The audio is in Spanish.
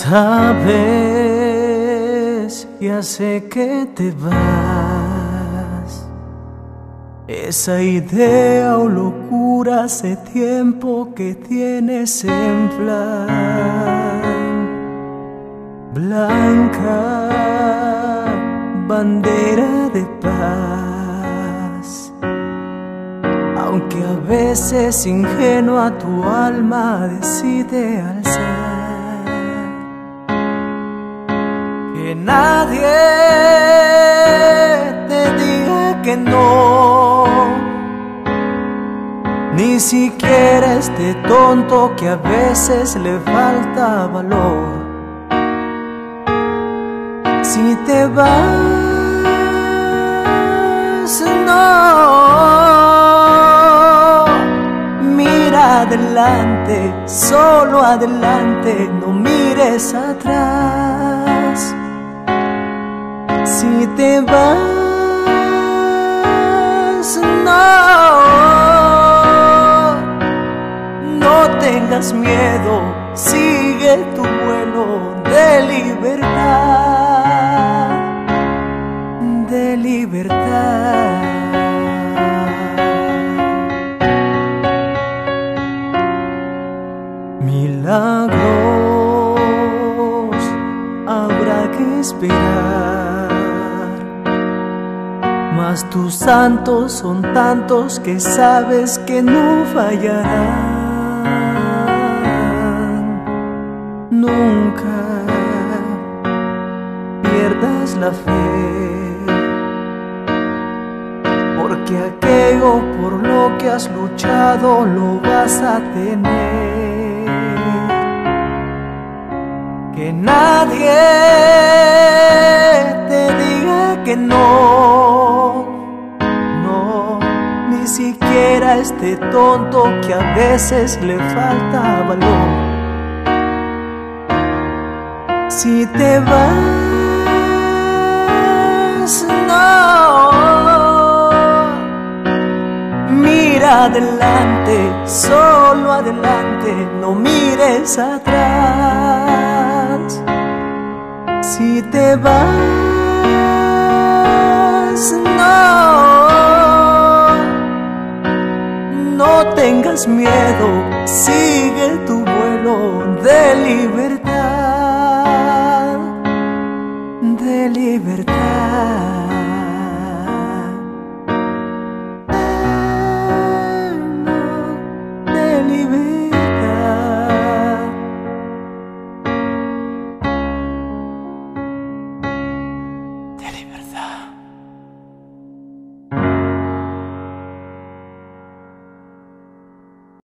Sabes, ya sé que te vas. Esa idea o locura hace tiempo que tienes en plan. Blanca bandera de paz, aunque a veces ingenua tu alma decide alzar. Que nadie te diga que no, ni siquiera este tonto que a veces le falta valor. Si te vas, no, mira adelante, solo adelante, no mires atrás. Si te vas, no tengas miedo, sigue tu vuelo de libertad, de libertad. Milagros habrá que esperar, mas tus santos son tantos que sabes que no fallarán. Nunca pierdas la fe, porque aquello por lo que has luchado lo vas a tener. Que nadie te diga que no, ni siquiera este tonto que a veces le falta valor. Si te vas, no, mira adelante, solo adelante, no mires atrás. Si te vas, no tengas miedo, sigue tu vuelo de libertad.